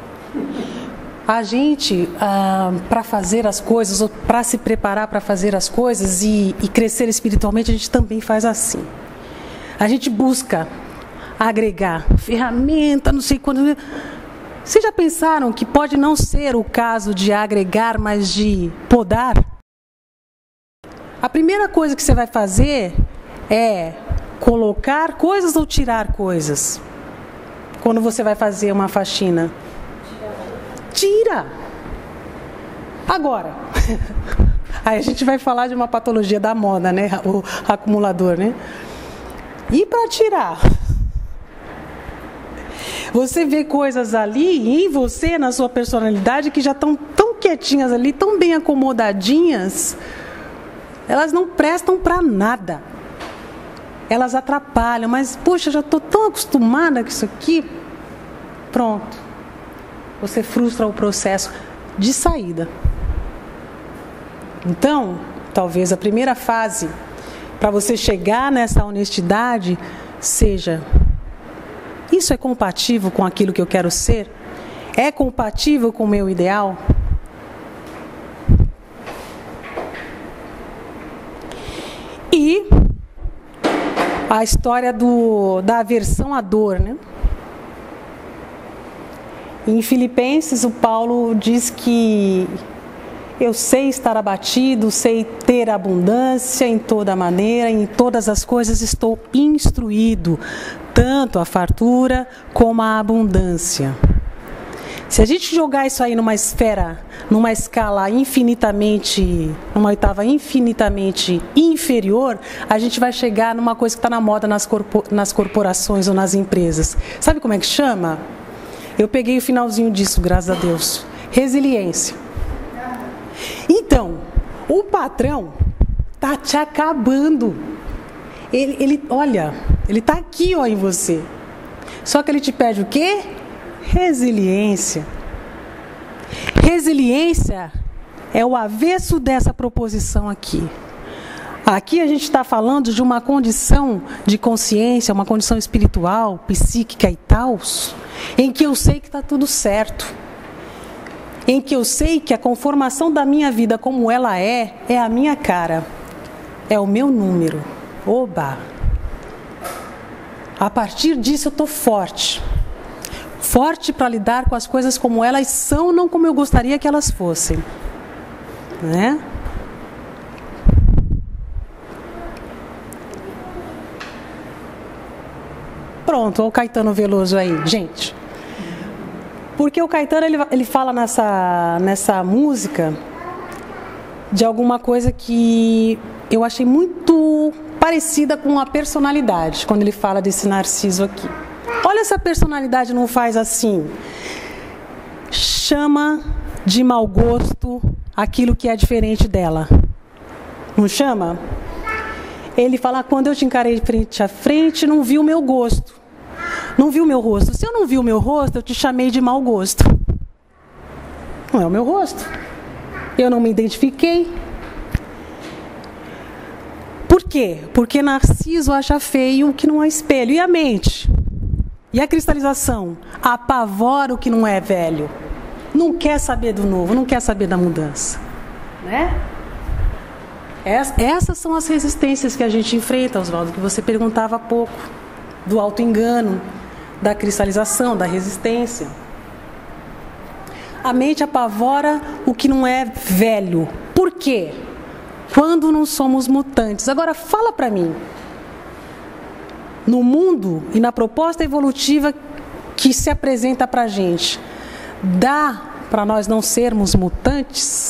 A gente, ah, para fazer as coisas, ou para se preparar para fazer as coisas e, e crescer espiritualmente, a gente também faz assim. A gente busca agregar ferramenta, não sei quando. Vocês já pensaram que pode não ser o caso de agregar, mas de podar? A primeira coisa que você vai fazer é colocar coisas ou tirar coisas. Quando você vai fazer uma faxina. Tira! Agora, aí a gente vai falar de uma patologia da moda, né? O acumulador, né? E para tirar? Você vê coisas ali em você, na sua personalidade, que já estão tão quietinhas ali, tão bem acomodadinhas, elas não prestam para nada. Elas atrapalham, mas, poxa, já estou tão acostumada com isso aqui. Pronto. Você frustra o processo de saída. Então, talvez a primeira fase para você chegar nessa honestidade seja: isso é compatível com aquilo que eu quero ser? É compatível com o meu ideal? E a história do, da aversão à dor, né? Em Filipenses, o Paulo diz que eu sei estar abatido, sei ter abundância em toda maneira, em todas as coisas estou instruído, tanto a fartura como a abundância. Se a gente jogar isso aí numa esfera, numa escala infinitamente, numa oitava infinitamente inferior, a gente vai chegar numa coisa que está na moda nas, corpo, nas corporações ou nas empresas. Sabe como é que chama? Eu peguei o finalzinho disso, graças a Deus. Resiliência. Então, o patrão está te acabando. Ele, ele, olha, ele está aqui, ó, em você. Só que ele te pede o quê? Resiliência. Resiliência é o avesso dessa proposição aqui. Aqui a gente está falando de uma condição de consciência, uma condição espiritual, psíquica e tal, em que eu sei que está tudo certo. Em que eu sei que a conformação da minha vida como ela é, é a minha cara. É o meu número. Oba! A partir disso eu estou forte. Forte para lidar com as coisas como elas são, não como eu gostaria que elas fossem. Né? Pronto, olha o Caetano Veloso aí, gente. Porque o Caetano, ele, ele fala nessa, nessa música de alguma coisa que eu achei muito parecida com a personalidade, quando ele fala desse Narciso aqui. Olha, essa personalidade não faz assim. Chama de mau gosto aquilo que é diferente dela. Não chama? Ele fala, quando eu te encarei de frente a frente, não vi o meu gosto. Não vi o meu rosto. Se eu não vi o meu rosto, eu te chamei de mau gosto. Não é o meu rosto. Eu não me identifiquei. Por quê? Porque Narciso acha feio o que não é espelho. E a mente? E a cristalização? Apavora o que não é velho. Não quer saber do novo, não quer saber da mudança. Né? Essas são as resistências que a gente enfrenta, Oswaldo, que você perguntava há pouco. Do auto-engano, da cristalização, da resistência. A mente apavora o que não é velho. Por quê? Quando não somos mutantes. Agora, fala para mim. No mundo e na proposta evolutiva que se apresenta para a gente, dá para nós não sermos mutantes?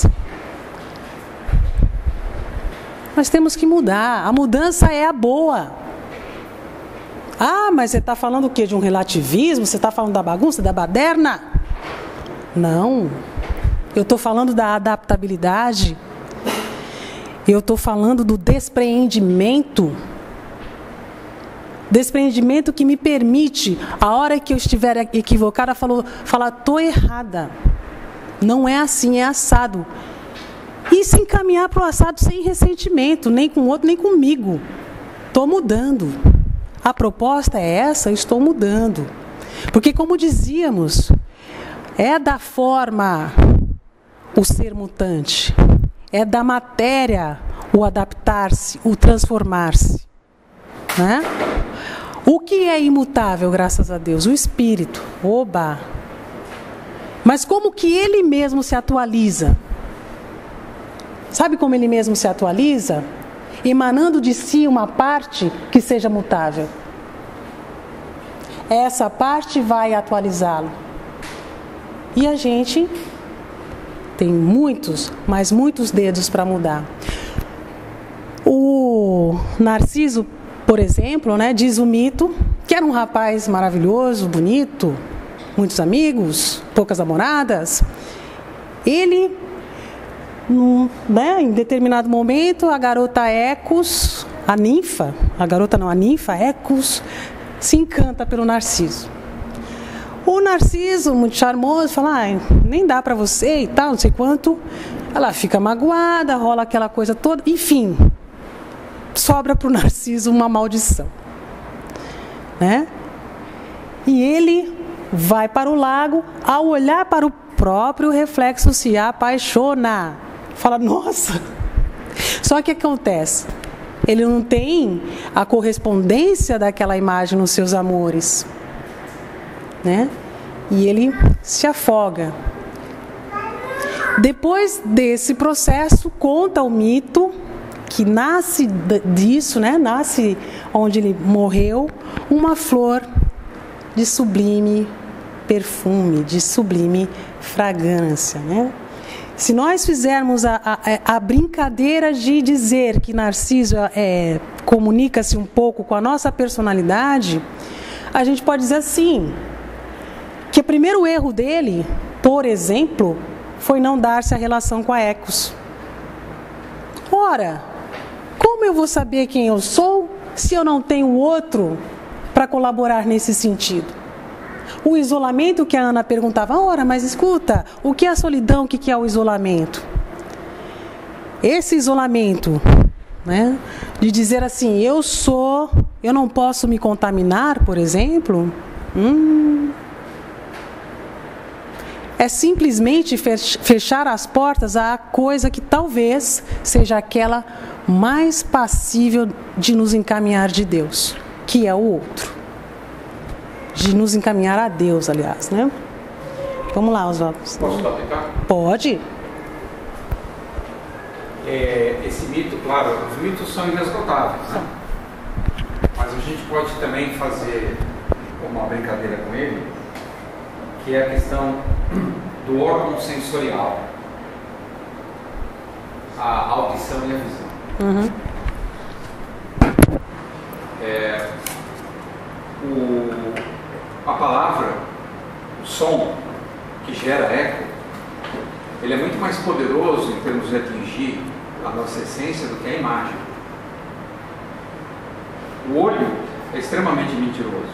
Nós temos que mudar. A mudança é a boa. Ah, mas você está falando o quê? De um relativismo? Você está falando da bagunça, da baderna? Não. Eu estou falando da adaptabilidade. Eu estou falando do despreendimento. Despreendimento que me permite, a hora que eu estiver equivocada, falar, falar, estou errada. Não é assim, é assado. E se encaminhar para o assado sem ressentimento, nem com o outro, nem comigo. Estou mudando. A proposta é essa, eu estou mudando. Porque, como dizíamos, é da forma o ser mutante. É da matéria o adaptar-se, o transformar-se. Né? O que é imutável, graças a Deus? O espírito. Oba! Mas como que ele mesmo se atualiza? Sabe como ele mesmo se atualiza? Emanando de si uma parte que seja mutável. Essa parte vai atualizá-lo. E a gente tem muitos, mas muitos dedos para mudar. O Narciso, por exemplo, né, diz o mito que era um rapaz maravilhoso, bonito, muitos amigos, poucas namoradas. Ele... Num, né, em determinado momento, a garota Ecos, a ninfa, a garota não, a ninfa Ecos, se encanta pelo Narciso. O Narciso, muito charmoso, fala, ah, nem dá para você e tal, não sei quanto. Ela fica magoada, rola aquela coisa toda, enfim, sobra para o Narciso uma maldição. Né? E ele vai para o lago, ao olhar para o próprio reflexo, se apaixona. Fala, nossa! Só que o que acontece? Ele não tem a correspondência daquela imagem nos seus amores. Né? E ele se afoga. Depois desse processo, conta o mito que nasce disso, né? Nasce onde ele morreu, uma flor de sublime perfume, de sublime fragrância, né? Se nós fizermos a, a, a brincadeira de dizer que Narciso é, comunica-se um pouco com a nossa personalidade, a gente pode dizer assim, que o primeiro erro dele, por exemplo, foi não dar-se a relação com a Ecos. Ora, como eu vou saber quem eu sou se eu não tenho outro para colaborar nesse sentido? O isolamento que a Ana perguntava, ora, mas escuta, o que é a solidão, o que é o isolamento? Esse isolamento, né, de dizer assim, eu sou, eu não posso me contaminar, por exemplo, hum, é simplesmente fechar as portas à coisa que talvez seja aquela mais passível de nos encaminhar de Deus, que é o outro. De nos encaminhar a Deus, aliás, né? Vamos lá, Oswaldo. Posso aplicar? Pode. É, esse mito, claro, os mitos são inesgotáveis, né? Mas a gente pode também fazer uma brincadeira com ele, que é a questão do órgão sensorial, a audição e a visão. Uhum. É, o, a palavra, o som que gera eco, ele é muito mais poderoso em termos de atingir a nossa essência do que a imagem. O olho é extremamente mentiroso.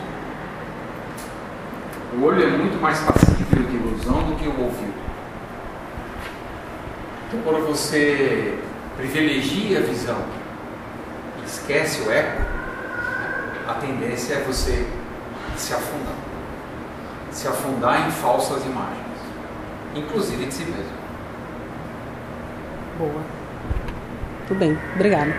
O olho é muito mais passível de ilusão do que o ouvido. Então, quando você privilegia a visão, esquece o eco, a tendência é você se afundar. Se afundar em falsas imagens, inclusive de si mesmo. Boa. Tudo bem, obrigada.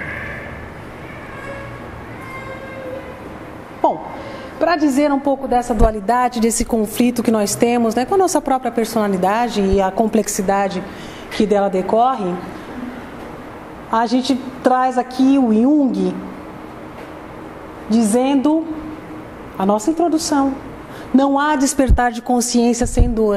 Bom, para dizer um pouco dessa dualidade, desse conflito que nós temos, né, com a nossa própria personalidade e a complexidade que dela decorre, a gente traz aqui o Jung dizendo a nossa introdução: não há despertar de consciência sem dor.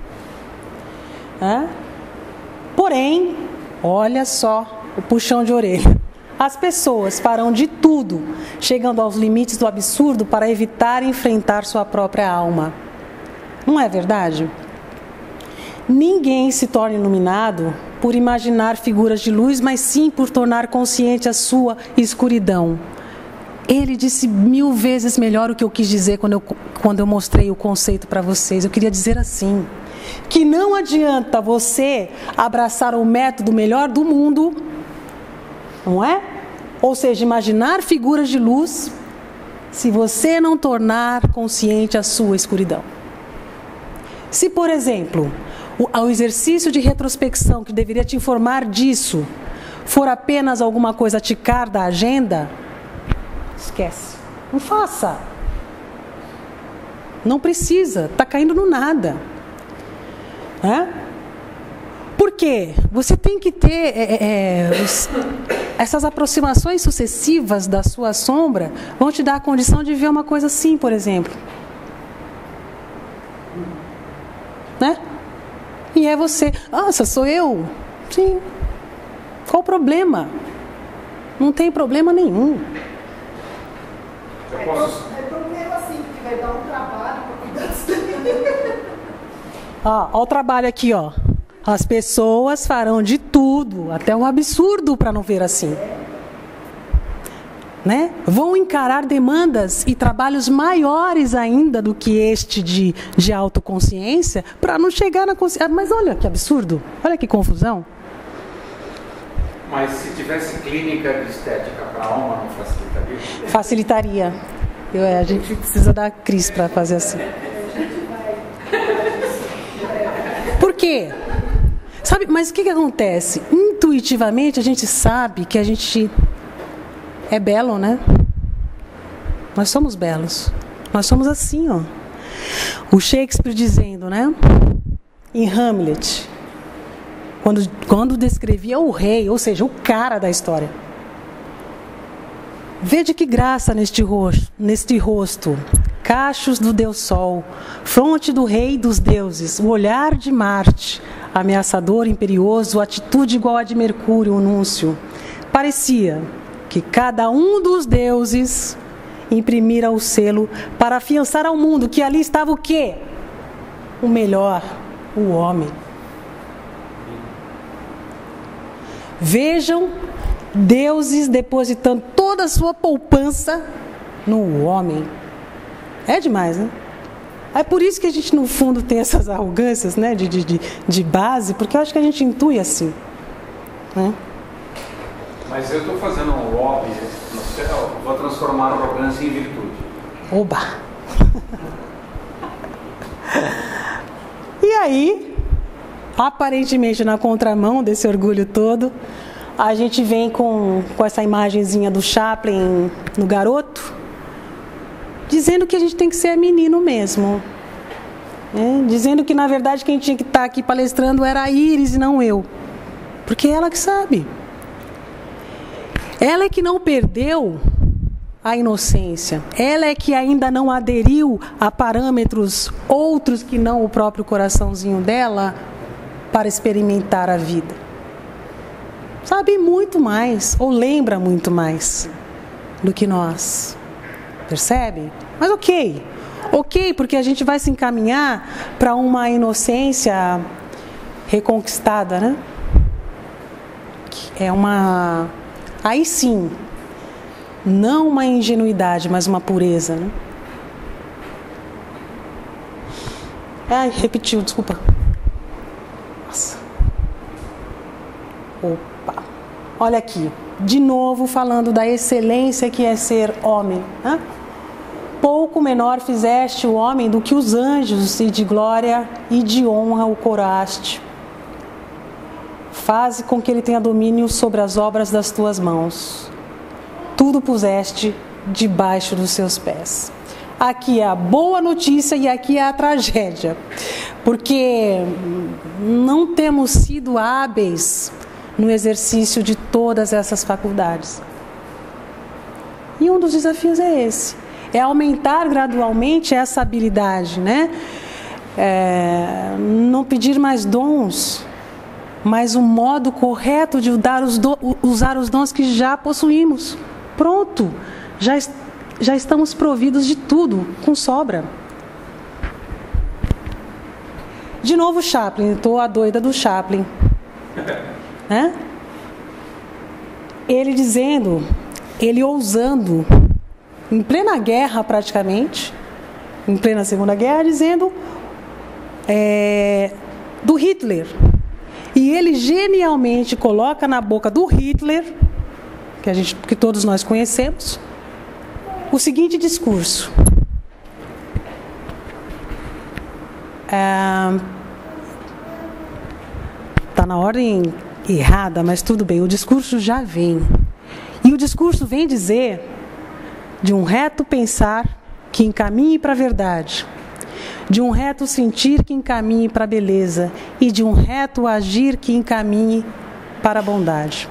É? Porém, olha só o puxão de orelha. As pessoas farão de tudo, chegando aos limites do absurdo, para evitar enfrentar sua própria alma. Não é verdade? Ninguém se torna iluminado por imaginar figuras de luz, mas sim por tornar consciente a sua escuridão. Ele disse mil vezes melhor o que eu quis dizer quando eu, quando eu mostrei o conceito para vocês. Eu queria dizer assim, que não adianta você abraçar o método melhor do mundo, não é? Ou seja, imaginar figuras de luz, se você não tornar consciente a sua escuridão. Se, por exemplo, o, o exercício de retrospecção que deveria te informar disso for apenas alguma coisa a ticar da agenda, esquece. Não faça. Não precisa. Está caindo no nada. É? Por quê? Você tem que ter é, é, os, essas aproximações sucessivas da sua sombra vão te dar a condição de ver uma coisa assim, por exemplo. Né? E é você. Nossa, sou eu? Sim. Qual o problema? Não tem problema nenhum. É, posso... é problema assim, porque vai dar um trabalho para cuidar disso. Ó, ó o trabalho aqui, ó. As pessoas farão de tudo, até um absurdo, para não ver assim. Né? Vão encarar demandas e trabalhos maiores ainda do que este de, de autoconsciência, para não chegar na consciência. Mas olha que absurdo, olha que confusão. Mas se tivesse clínica de estética para a alma, não facilitaria? Facilitaria. Eu, a gente precisa da Cris para fazer assim. Por quê? Sabe, mas o que, que acontece? Intuitivamente a gente sabe que a gente é belo, né? Nós somos belos. Nós somos assim, ó. O Shakespeare dizendo, né? Em Hamlet, quando, quando descrevia o rei, ou seja, o cara da história. Vede que graça neste rosto, neste rosto, cachos do Deus Sol, fronte do rei dos deuses, o olhar de Marte, ameaçador, imperioso, atitude igual a de Mercúrio, o núncio. Parecia que cada um dos deuses imprimira o selo para afiançar ao mundo que ali estava o quê? O melhor, o homem. Vejam deuses depositando toda toda a sua poupança no homem. É demais, né? É por isso que a gente, no fundo, tem essas arrogâncias, né, de, de, de base, porque eu acho que a gente intui assim. Né? Mas eu estou fazendo um lobby, vou transformar a arrogância em virtude. Oba! E aí, aparentemente na contramão desse orgulho todo, a gente vem com, com essa imagenzinha do Chaplin no garoto, dizendo que a gente tem que ser menino mesmo. Né? Dizendo que, na verdade, quem tinha que estar aqui palestrando era a Iris e não eu. Porque é ela que sabe. Ela é que não perdeu a inocência. Ela é que ainda não aderiu a parâmetros outros que não o próprio coraçãozinho dela para experimentar a vida. Sabe muito mais, ou lembra muito mais do que nós. Percebe? Mas ok. Ok, porque a gente vai se encaminhar para uma inocência reconquistada, né? É uma... Aí sim, não uma ingenuidade, mas uma pureza, né? Ai, repetiu, desculpa. Nossa. Opa. Olha aqui, de novo falando da excelência que é ser homem, né? Pouco menor fizeste o homem do que os anjos, e de glória e de honra o coroaste. Faze com que ele tenha domínio sobre as obras das tuas mãos. Tudo puseste debaixo dos seus pés. Aqui é a boa notícia e aqui é a tragédia. Porque não temos sido hábeis no exercício de todas essas faculdades. E um dos desafios é esse. É aumentar gradualmente essa habilidade, né? É, não pedir mais dons, mas um modo correto de dar os do, usar os dons que já possuímos. Pronto, já, já estamos providos de tudo, com sobra. De novo Chaplin, estou a doida do Chaplin. Né? Ele dizendo, ele ousando, em plena guerra praticamente, em plena Segunda Guerra, dizendo é, do Hitler. E ele genialmente coloca na boca do Hitler, que, a gente, que todos nós conhecemos, o seguinte discurso. Está na ordem errada, mas tudo bem, o discurso já vem. E o discurso vem dizer de um reto pensar que encaminhe para a verdade, de um reto sentir que encaminhe para a beleza e de um reto agir que encaminhe para a bondade.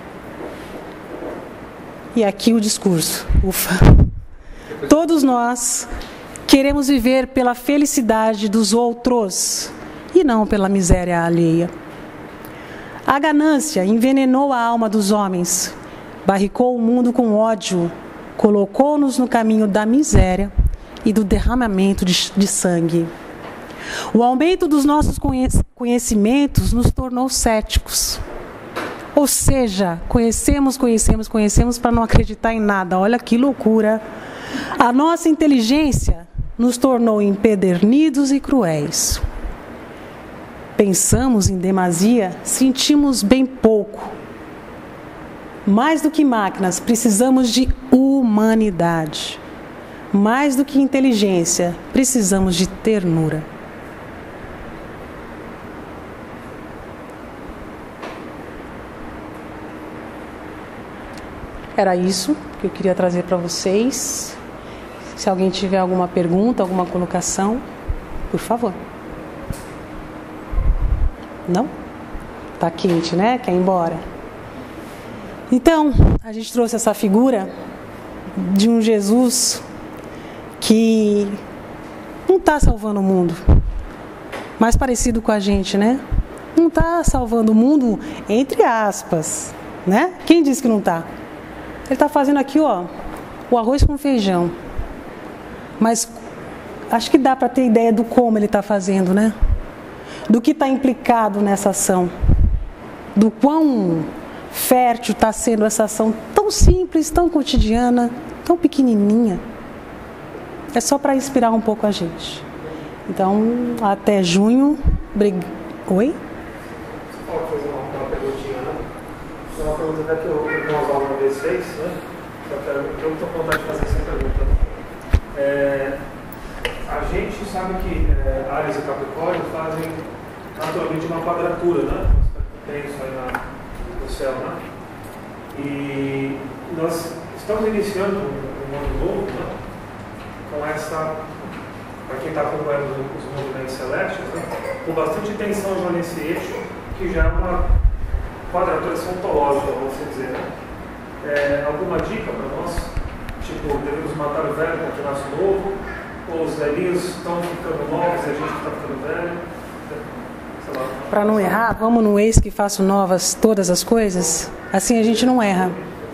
E aqui o discurso, ufa. Todos nós queremos viver pela felicidade dos outros e não pela miséria alheia. A ganância envenenou a alma dos homens, barricou o mundo com ódio, colocou-nos no caminho da miséria e do derramamento de, de sangue. O aumento dos nossos conhecimentos nos tornou céticos. Ou seja, conhecemos, conhecemos, conhecemos para não acreditar em nada. Olha que loucura. A nossa inteligência nos tornou empedernidos e cruéis. Pensamos em demasia, sentimos bem pouco. Mais do que máquinas, precisamos de humanidade. Mais do que inteligência, precisamos de ternura. Era isso que eu queria trazer para vocês. Se alguém tiver alguma pergunta, alguma colocação, por favor. Não? Tá quente, né? Quer ir embora? Então, a gente trouxe essa figura de um Jesus que não está salvando o mundo, mais parecido com a gente, né? Não está salvando o mundo, entre aspas, né? Quem disse que não está? Ele está fazendo aqui, ó, o arroz com feijão. Mas acho que dá para ter ideia do como ele está fazendo, né? Do que está implicado nessa ação. Do quão fértil está sendo essa ação tão simples, tão cotidiana, tão pequenininha. É só para inspirar um pouco a gente. Então, até junho. Brig... Oi? Pode fazer uma, uma perguntinha, né? É uma pergunta até que o irmão Oswaldo uma vez fez, né? Eu estou com vontade de fazer essa pergunta. É, a gente sabe que é, Áries e Capricórnio fazem naturalmente uma quadratura, né? Tem isso aí na, no céu, né? E nós estamos iniciando um, um ano novo, né? Com essa, para quem está acompanhando os movimentos celestes, né? Com bastante tensão já nesse eixo, que já é uma quadratura ontológica, vamos dizer, né? É, alguma dica para nós? Tipo, devemos matar o velho para que nasce novo? Ou os velhinhos estão ficando novos e a gente está ficando velho? Para não errar, vamos no eis que faço novas todas as coisas? Assim a gente não erra.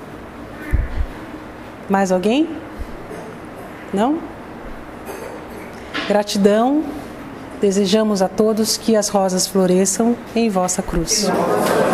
Mais alguém? Não? Gratidão. Desejamos a todos que as rosas floresçam em vossa cruz.